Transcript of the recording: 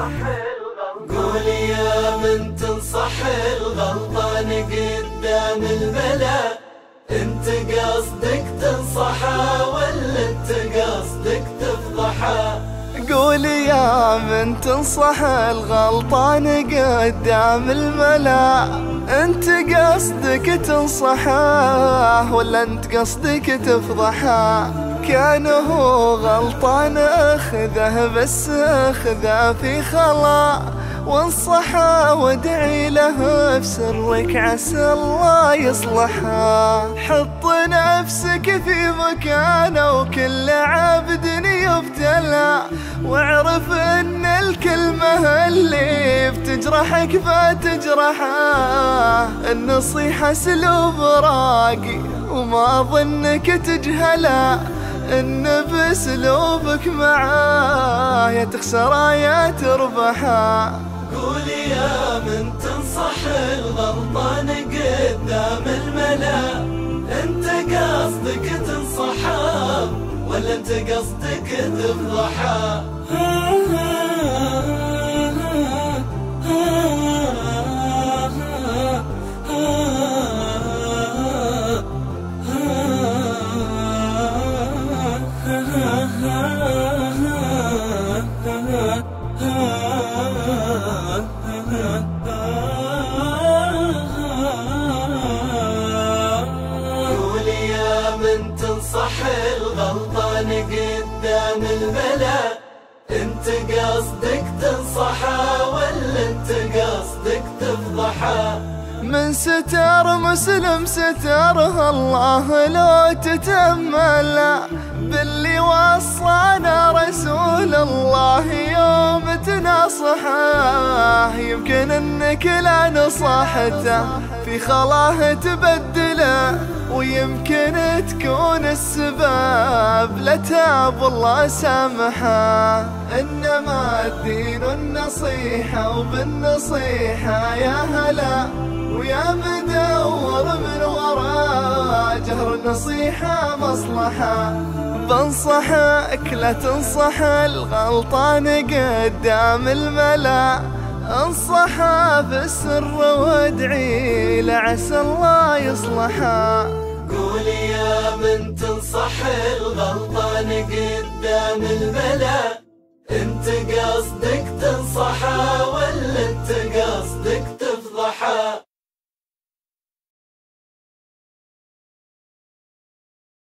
قولي يا من تنصح الغلطان قدام الملا، انت قصدك تنصحه ولا انت قصدك تفضحه؟ قولي يا من تنصح الغلطان قدام الملا، انت قصدك تنصحه ولا انت قصدك تفضحه؟ كان هو غلطان اخذه بس اخذه في خلا، وانصحه وادعي له بسرك عسى الله يصلحه. حط نفسك في مكانه وكل عبد يبتلى، واعرف ان الكلمة اللي بتجرحك فتجرحه. النصيحة اسلوب راقي وما ظنك تجهله، ان باسلوبك معاه يا تخسر يا تربحه. قولي يا من تنصح الغلطان قدام الملا، انت قصدك تنصحه ولا انت قصدك تفضحه؟ قولي يا من تنصح الغلطان قدام الملا، انت قصدك تنصحه ولا انت قصدك تفضحه؟ من ستر مسلم ستره الله لو تتأمل، باللي وصانا رسول الله يوم تناصحه. يمكن انك لا نصحته في خلاه تبدله، ويمكن تكون السبب لتاب الله سامحه. انما الدين النصيحة وبالنصيحة يا هلا، ويا مدور من وراء جهر النصيحة مصلحة. بنصحك لا تنصح الغلطان قدام الملا، انصحه بالسر وادعي لعسى الله يصلحه. قولي يا من تنصح الغلطان قدام الملا،